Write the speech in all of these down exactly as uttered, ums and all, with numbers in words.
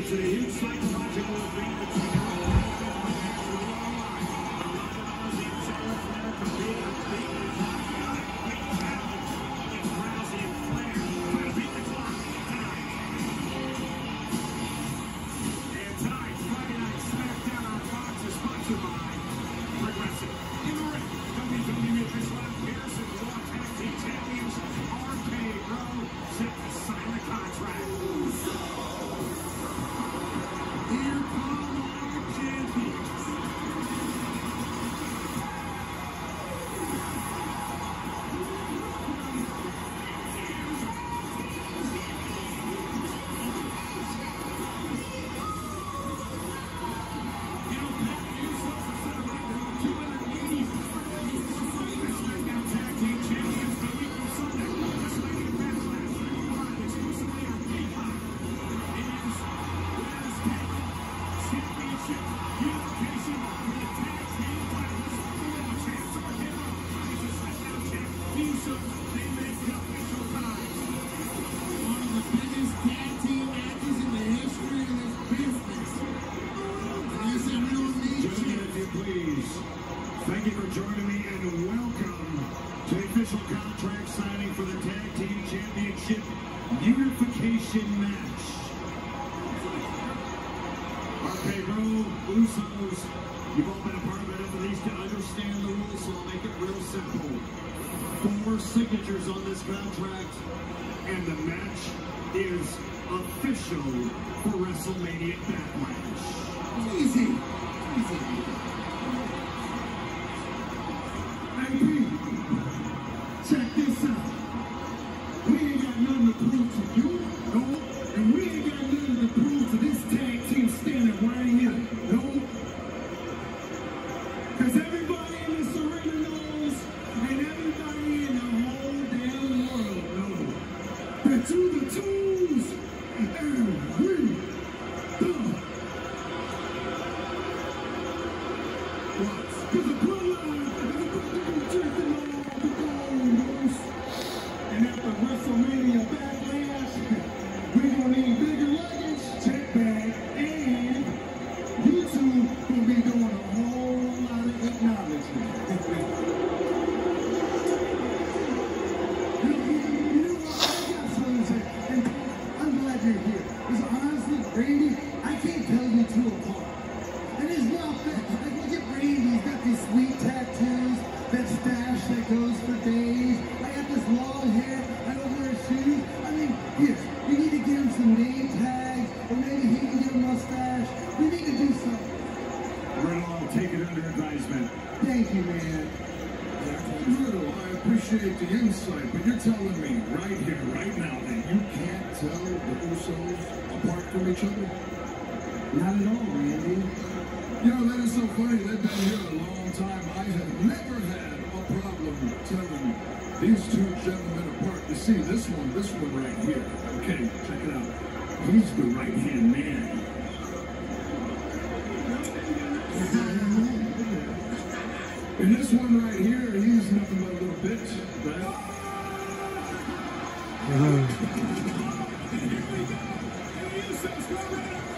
It's a huge psychological advantage to go on the line. Ozzy and Charlotte Flair compete on big challenge. It's Rousey and Flair trying to beat the clock. And tonight, Friday Night SmackDown on Fox is sponsored by Progressive. In the ring, W W E Echelon Pierce and Raw Tag Team Champions R K Bro set to sign the contract. Here come our champions. Thank you for joining me and welcome to the official contract signing for the Tag Team Championship Unification match. R K Bro, Usos, you've all been a part of it, and at least to understand the rules, so I'll make it real simple. Four signatures on this contract, and the match is official for WrestleMania Backlash. Easy. Easy. Check this out. We ain't got nothing to prove to you, no, and we ain't got nothing to prove to this tag team standing right here, no. Because everybody in this arena knows, and everybody in the whole damn world knows, that to the twos, and we done. What? Because the bloodline is about to be drifting all the gold. And after WrestleMania Backlash, we're gonna need bigger luggage, check bag, and you two gonna be doing a whole lot of acknowledgement. you, know, you know what? I got something to say, and I'm glad you're here. Because honestly, Randy, I can't tell you two apart. And it's not fair. Like, look at Randy, he's got these sweet tattoos, that stash that goes for days. I got this long hair, I don't wear shoes. I mean, here, we need to get him some name tags, or maybe he can get a mustache. We need to do something. We're all take it under advisement. Thank you, man. Little, I appreciate the insight, but you're telling me right here, right now, that you can't tell the Usos apart from each other? Not at all, Randy. You know, that is so funny. They've been here a long time. I have never had a problem telling these two gentlemen apart. You see, this one, this one right here. Okay, check it out. He's the right-hand man. And this one right here, he's nothing but a little bitch, right? Here we go. The Usos go right up.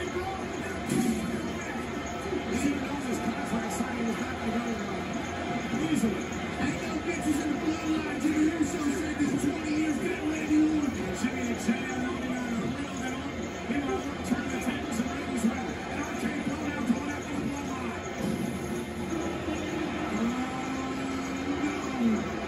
Easily. Ain't no bitches in the bloodline to the Usos said this twenty years been ready to win. Jimmy and Jay are running out of real metal. Meanwhile, we're turning the tables and Randy's ready. And R K Bro now going after the bloodline. Oh, no.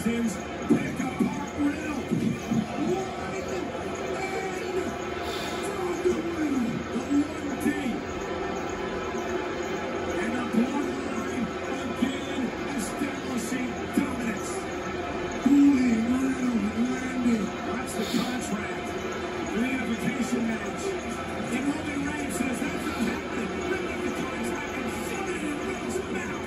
reasons, pick apart Riddle. One and from the winner, the one D. And the bloodline again establishing dominance. Bullying Riddle landed. That's the contract. The unification match. And Roman Reigns says that's not happening. Ripping the contract and shoving it in Riddle's mouth.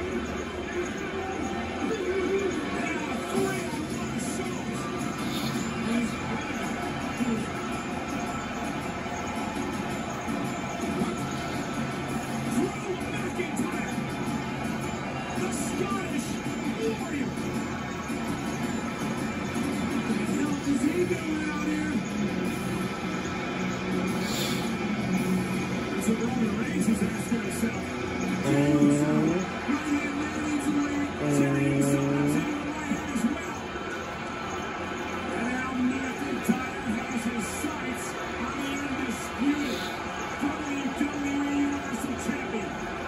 So Roman Reigns is asking himself, and now McIntyre has his sights on the undisputed W W E Universal Champion.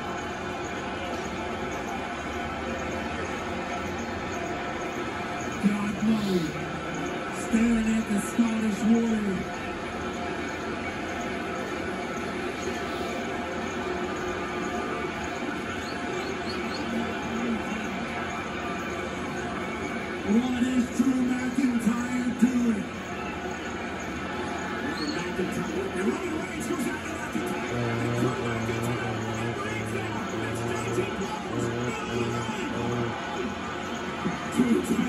God knows, staring at the Scottish Warrior. What is Drew McIntyre doing? McIntyre, and Roman Reigns goes after McIntyre. Drew McIntyre brings down. It's nineteen blows. Two times.